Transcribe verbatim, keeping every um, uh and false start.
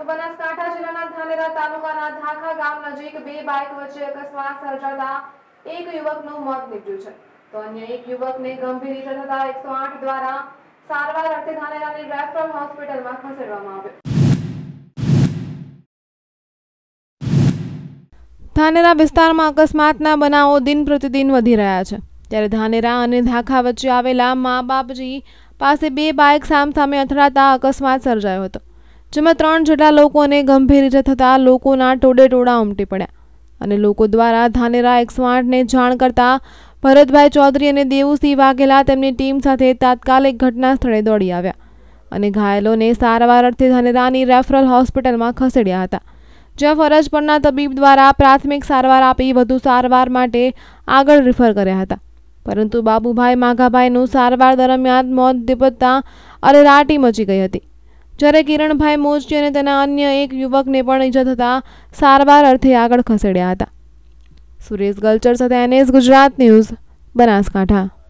બનાસકાંઠા જિલ્લાના ધાનેરા તાલુકાના ધાખા ગામ નજીક બે બાઇક વચ્ચે અકસ્માત સર્જાતા એક યુવકનું મોત નીપજ્યું છે તો અન્ય એક યુવકને ગંભીર ઇજા થતા એકસો આઠ દ્વારા સારવાર અર્થે ધાનેરાની રેફરલ હોસ્પિટલમાં ખસેડવામાં આવ્યો। ધાનેરા વિસ્તારમાં અકસ્માતના બનાવો દિન પ્રતિદિન વધી રહ્યા છે ત્યારે ધાનેરા અને ધાખા વચ્ચે આવેલા મા બાપજી પાસે બે બાઇક સામસામે અથડાતા અકસ્માત સર્જાયો હતો જેમાં ત્રણ જેટલા લોકોને ગંભીર ઇજા થતા લોકોના ટોળે ટોળા ઉમટી પડ્યા અને લોકો દ્વારા ધાનેરા એકસો આઠને જાણ કરતા ભરતભાઈ ચૌધરી અને દેવુસિંહ વાઘેલા તેમની ટીમ સાથે તાત્કાલિક ઘટના સ્થળે દોડી આવ્યા અને ઘાયલોને સારવાર અર્થે ધાનેરાની રેફરલ હોસ્પિટલમાં ખસેડ્યા હતા જ્યાં ફરજ પરના તબીબ દ્વારા પ્રાથમિક સારવાર આપી વધુ સારવાર માટે આગળ રિફર કર્યા હતા પરંતુ બાબુભાઈ માઘાભાઈનું સારવાર દરમિયાન મોત નિપજતા અરેરાટી મચી ગઈ હતી જ્યારે કિરણભાઈ મોચી અને તેના અન્ય એક યુવકને પણ ઇજા થતા સારવાર અર્થે આગળ ખસેડ્યા હતા। સુરેશ ગલચર સાથે એનએસ ગુજરાત ન્યૂઝ બનાસકાંઠા।